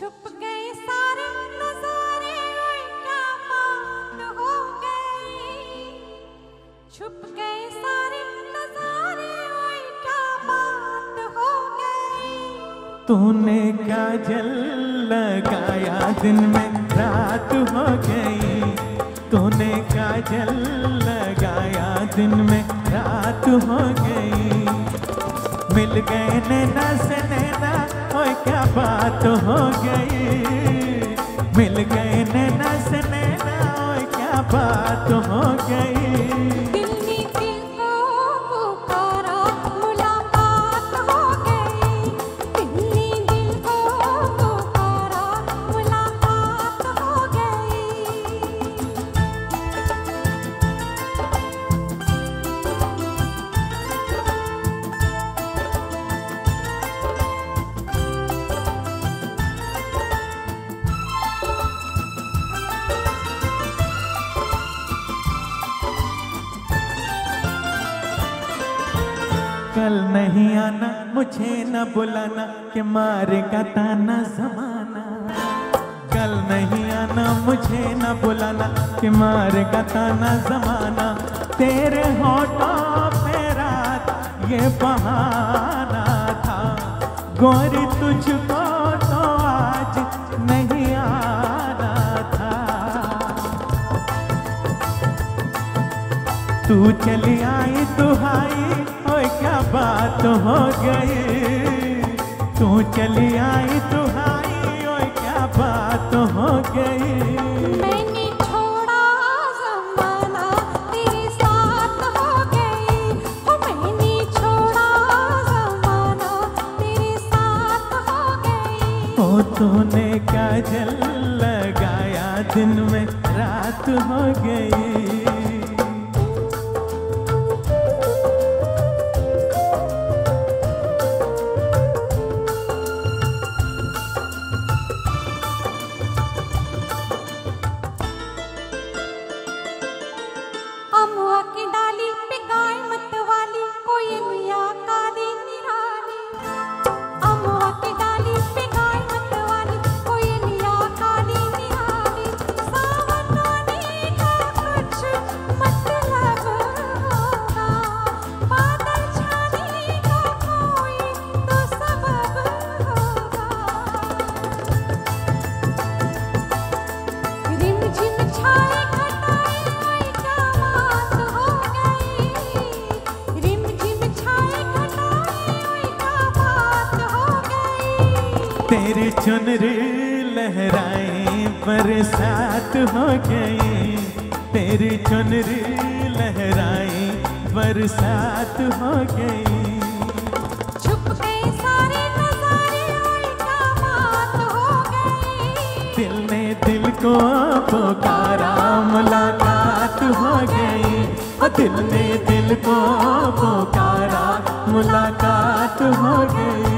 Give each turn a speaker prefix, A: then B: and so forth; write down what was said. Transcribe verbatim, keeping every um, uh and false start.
A: छुप गए सारे नजारे, ओए क्या बात हो गई। छुप गए सारे नजारे, ओए क्या बात हो गई।
B: तूने काजल लगाया दिन में रात हो गई। तूने काजल लगाया दिन में रात हो गई। मिल गए नैना से नैना, ओए क्या बात हो गई। मिल गए नैना से नैना, ओए क्या बात हो गई।
A: दिल ने दिल को पुकारा, मुलाकात हो गई। दिल ने दिल को पुकारा, मुलाकात हो गई।
B: कल नहीं आना, मुझे न बुलाना, कि मारेगा ताना जमाना। कल नहीं आना, मुझे न बुलाना, कि मारेगा ताना जमाना। तेरे होठों पे रात ये बहाना था, गोरी तुझको तो आज नहीं आना था। तू चली आई दुहाई, ओए क्या बात हो गई। तू चली आई दुहाई, ओए क्या बात हो गई।
A: मैंने छोड़ा ज़माना, तेरे साथ हो गई। हो मैंने छोड़ा ज़माना, तेरे साथ हो गई।
B: ओ तूने काजल लगाया दिन में रात हो गई।
A: अमुआ की डाली पे गाय मत वाली, कोयलिया काली निराली। अमुआ की डाली पे गाय मत वाली, कोयलिया काली निराली। सावन आने का कुछ मतलब होगा, बादल छाने का कोई तो सबब होगा। रिमझिम छाए घटाए, ओए क्या बात हो गई। रिमझिम छाए घटाए, ओए क्या बात हो गई।
B: तेरी चुनरी लहराई बरसात हो गई। तेरी चुनरी लहराई बरसात हो गई।
A: छुप गए सारे नजारे, ओए क्या बात हो गई।
B: दिल ने दिल को पुकारा, मुलाकात हो गई। ओ दिल ने दिल को पुकारा, मुलाकात हो गई।